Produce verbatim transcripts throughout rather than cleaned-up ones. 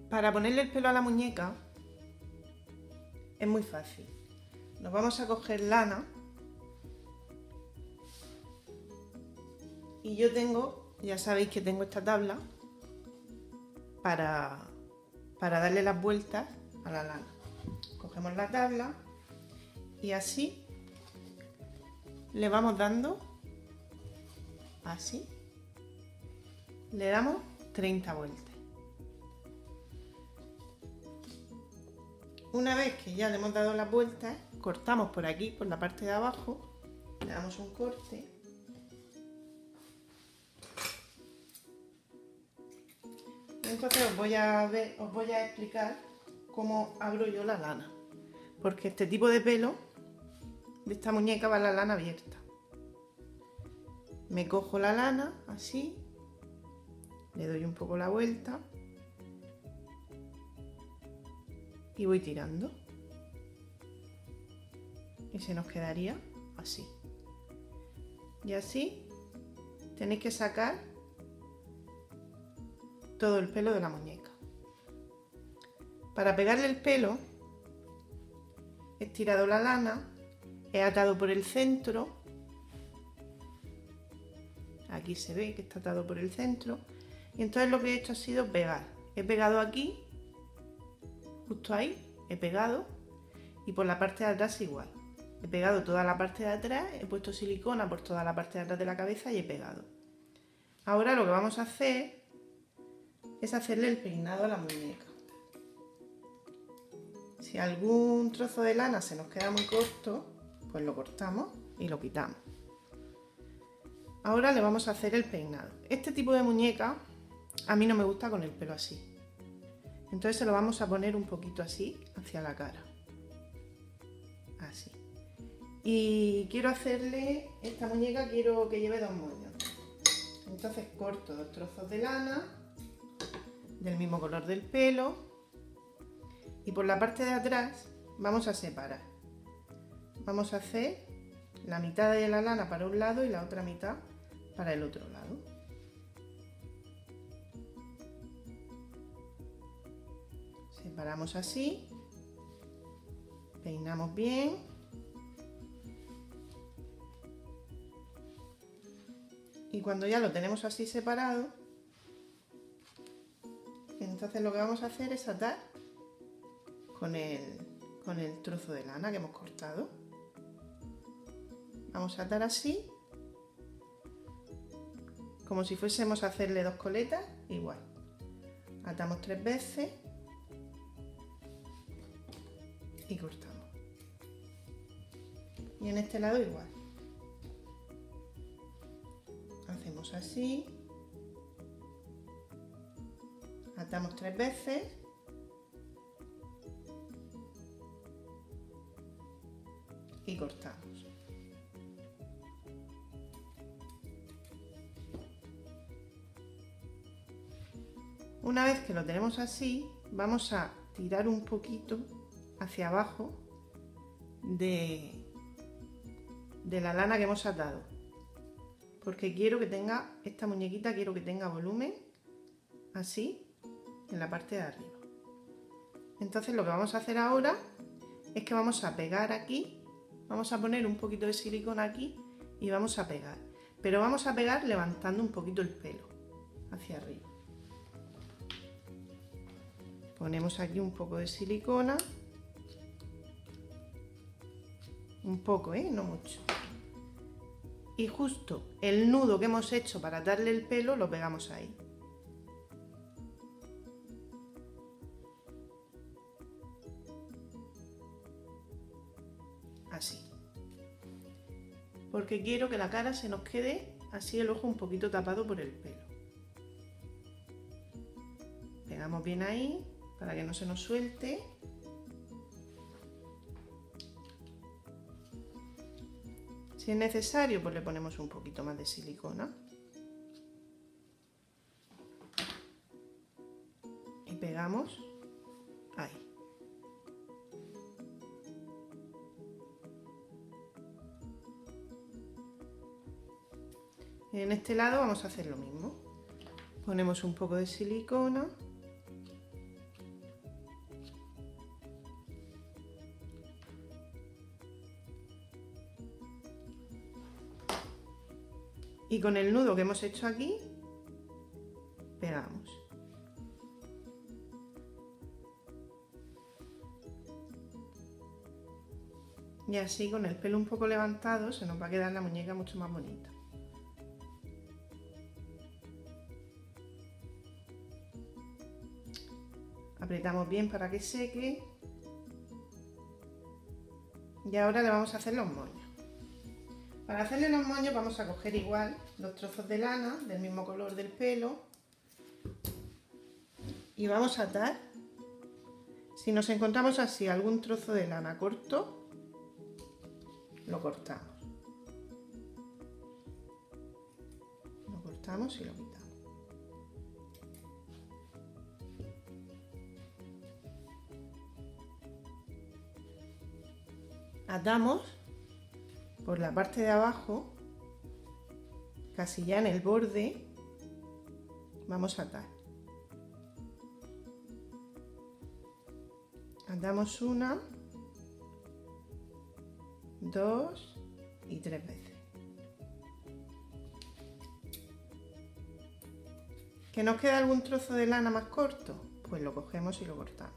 Para ponerle el pelo a la muñeca es muy fácil. Nos vamos a coger lana y yo tengo, ya sabéis que tengo esta tabla para, para darle las vueltas a la lana. Cogemos la tabla y así le vamos dando, así, le damos treinta vueltas. Una vez que ya le hemos dado las vueltas, cortamos por aquí, por la parte de abajo, le damos un corte. Entonces os voy a ver, os voy a explicar cómo abro yo la lana, porque este tipo de pelo de esta muñeca va la lana abierta. Me cojo la lana así, le doy un poco la vuelta y voy tirando y se nos quedaría así. Y así tenéis que sacar todo el pelo de la muñeca. Para pegarle el pelo he estirado la lana, he atado por el centro, aquí se ve que está atado por el centro, y entonces lo que he hecho ha sido pegar. He pegado aquí, justo ahí, he pegado, y por la parte de atrás igual. He pegado toda la parte de atrás, he puesto silicona por toda la parte de atrás de la cabeza y he pegado. Ahora lo que vamos a hacer es hacerle el peinado a la muñeca. Si algún trozo de lana se nos queda muy corto, pues lo cortamos y lo quitamos. Ahora le vamos a hacer el peinado. Este tipo de muñeca a mí no me gusta con el pelo así. Entonces se lo vamos a poner un poquito así hacia la cara. Así. Y quiero hacerle, esta muñeca quiero que lleve dos moños. Entonces corto dos trozos de lana del mismo color del pelo y por la parte de atrás vamos a separar. Vamos a hacer la mitad de la lana para un lado y la otra mitad para el otro lado. Separamos así, peinamos bien y cuando ya lo tenemos así separado, entonces lo que vamos a hacer es atar con el, con el trozo de lana que hemos cortado. Vamos a atar así, como si fuésemos a hacerle dos coletas, igual. Atamos tres veces y cortamos. Y en este lado igual. Hacemos así. Atamos tres veces y cortamos. Una vez que lo tenemos así, vamos a tirar un poquito hacia abajo de, de la lana que hemos atado, porque quiero que tenga, esta muñequita quiero que tenga volumen, así, en la parte de arriba. Entonces lo que vamos a hacer ahora es que vamos a pegar aquí, vamos a poner un poquito de silicona aquí y vamos a pegar, pero vamos a pegar levantando un poquito el pelo hacia arriba. Ponemos aquí un poco de silicona, un poco, ¿eh? No mucho. Y justo el nudo que hemos hecho para darle el pelo lo pegamos ahí. Así. Porque quiero que la cara se nos quede así el ojo un poquito tapado por el pelo. Pegamos bien ahí para que no se nos suelte. Si es necesario, pues le ponemos un poquito más de silicona. Y pegamos ahí. En este lado vamos a hacer lo mismo. Ponemos un poco de silicona Y con el nudo que hemos hecho aquí, pegamos. Y así, con el pelo un poco levantado, se nos va a quedar la muñeca mucho más bonita. Apretamos bien para que seque. Y ahora le vamos a hacer los moños. Para hacerle los moños vamos a coger igual dos trozos de lana del mismo color del pelo y vamos a atar. Si nos encontramos así algún trozo de lana corto, lo cortamos. Lo cortamos y lo quitamos. Atamos por la parte de abajo, casi ya en el borde, vamos a atar. Atamos una, dos y tres veces. ¿Que nos queda algún trozo de lana más corto? Pues lo cogemos y lo cortamos.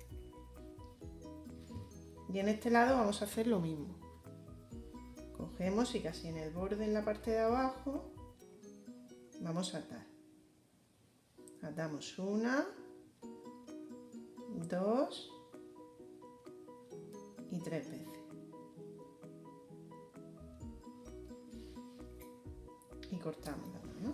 Y en este lado vamos a hacer lo mismo. Cogemos y casi en el borde, en la parte de abajo, vamos a atar. Atamos una, dos y tres veces. Y cortamos la mano.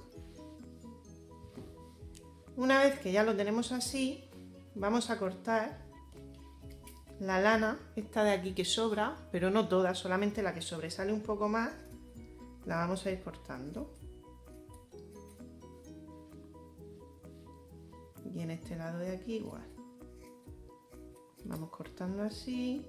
Una vez que ya lo tenemos así, vamos a cortar la lana, esta de aquí que sobra, pero no toda, solamente la que sobresale un poco más, la vamos a ir cortando. Y en este lado de aquí igual. Vamos cortando así.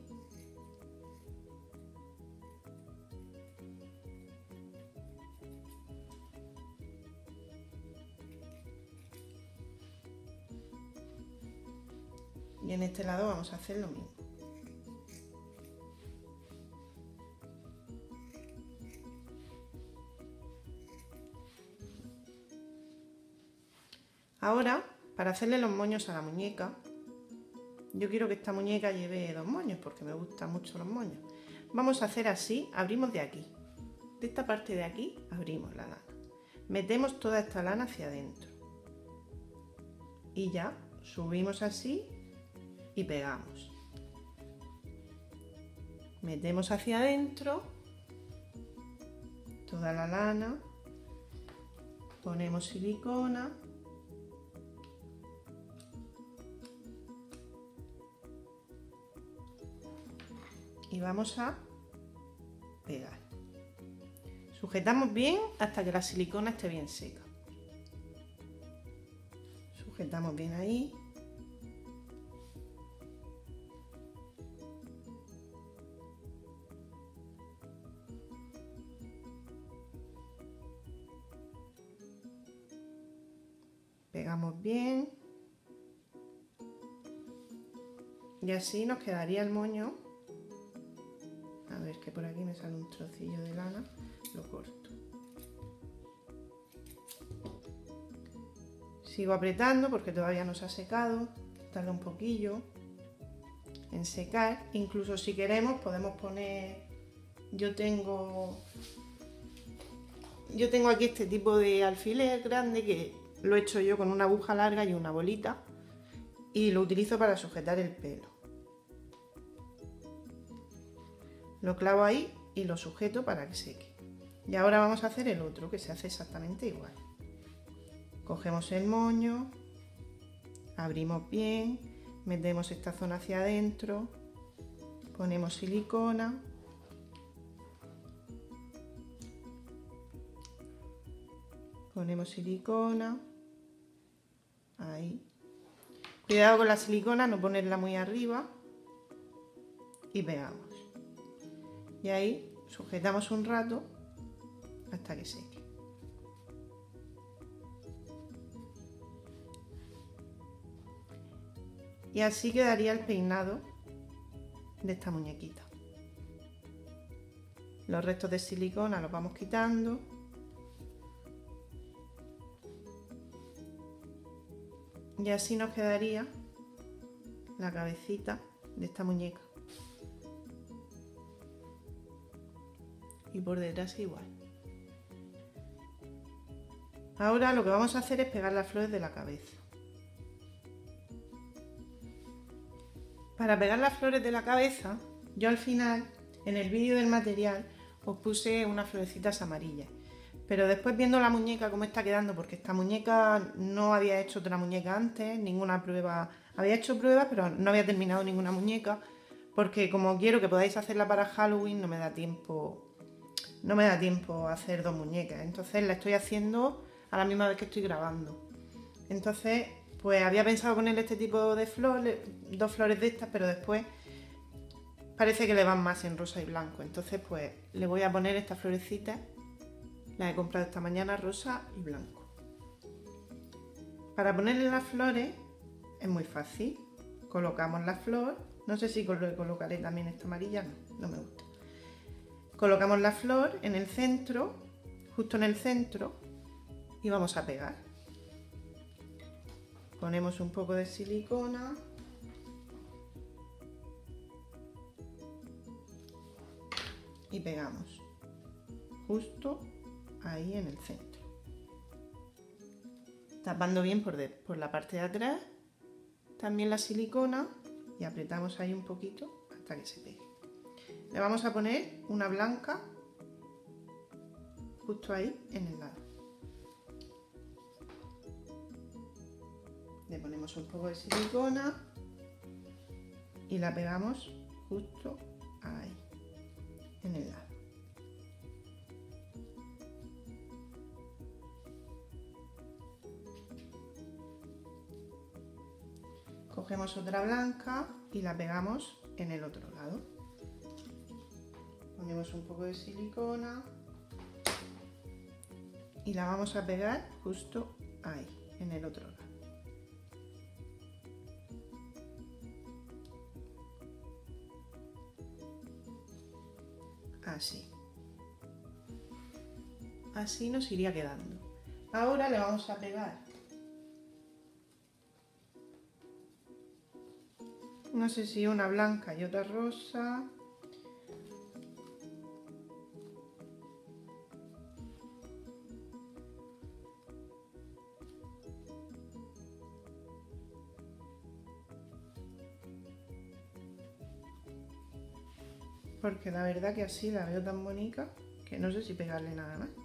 Y en este lado vamos a hacer lo mismo. Ahora, para hacerle los moños a la muñeca, yo quiero que esta muñeca lleve dos moños porque me gustan mucho los moños. Vamos a hacer así, abrimos de aquí. De esta parte de aquí abrimos la lana. Metemos toda esta lana hacia adentro. Y ya subimos así y pegamos. Metemos hacia adentro toda la lana, ponemos silicona y vamos a pegar. Sujetamos bien hasta que la silicona esté bien seca. Sujetamos bien ahí. Pegamos bien. Y así nos quedaría el moño. A ver, que por aquí me sale un trocillo de lana, lo corto. Sigo apretando porque todavía no se ha secado, tarda un poquillo en secar. Incluso si queremos podemos poner, yo tengo, yo tengo aquí este tipo de alfiler grande que lo he hecho yo con una aguja larga y una bolita y lo utilizo para sujetar el pelo. Lo clavo ahí y lo sujeto para que seque. Y ahora vamos a hacer el otro, que se hace exactamente igual. Cogemos el moño, abrimos bien, metemos esta zona hacia adentro, ponemos silicona, ponemos silicona, ahí. Cuidado con la silicona, no ponerla muy arriba y pegamos. Y ahí sujetamos un rato hasta que seque. Y así quedaría el peinado de esta muñequita. Los restos de silicona los vamos quitando. Y así nos quedaría la cabecita de esta muñeca. Y por detrás igual. Ahora lo que vamos a hacer es pegar las flores de la cabeza. Para pegar las flores de la cabeza, yo al final, en el vídeo del material, os puse unas florecitas amarillas. Pero después viendo la muñeca cómo está quedando, porque esta muñeca no había hecho otra muñeca antes, ninguna prueba, había hecho pruebas pero no había terminado ninguna muñeca, porque como quiero que podáis hacerla para Halloween no me da tiempo, no me da tiempo a hacer dos muñecas, entonces la estoy haciendo a la misma vez que estoy grabando. Entonces pues había pensado ponerle este tipo de flores, dos flores de estas, pero después parece que le van más en rosa y blanco, entonces pues le voy a poner estas florecitas. Las he comprado esta mañana, rosa y blanco. Para ponerle las flores es muy fácil. Colocamos la flor. No sé si colocaré también esta amarilla, no, no me gusta. Colocamos la flor en el centro, justo en el centro, y vamos a pegar. Ponemos un poco de silicona. Y pegamos. Justo ahí en el centro, tapando bien por, de, por la parte de atrás también la silicona y apretamos ahí un poquito hasta que se pegue. Le vamos a poner una blanca justo ahí en el lado. Le ponemos un poco de silicona y la pegamos justo ahí en el lado. Cogemos otra blanca y la pegamos en el otro lado. Ponemos un poco de silicona y la vamos a pegar justo ahí, en el otro lado. Así. Así nos iría quedando. Ahora le vamos a pegar, no sé si una blanca y otra rosa. Porque la verdad que así la veo tan bonita que no sé si pegarle nada más.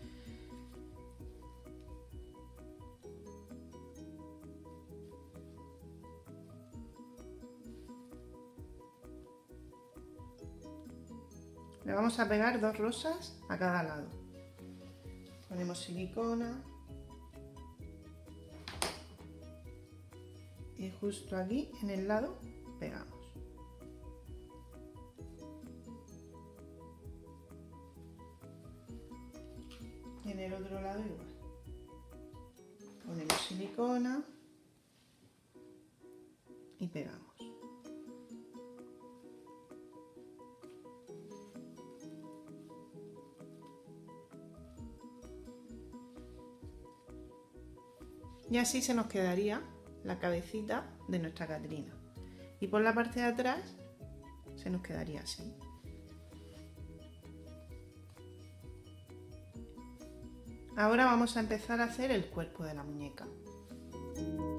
Le vamos a pegar dos rosas a cada lado. Ponemos silicona. Y justo aquí en el lado pegamos. Y en el otro lado igual. Ponemos silicona y pegamos. Y así se nos quedaría la cabecita de nuestra Catrina. Y por la parte de atrás se nos quedaría así. Ahora vamos a empezar a hacer el cuerpo de la muñeca.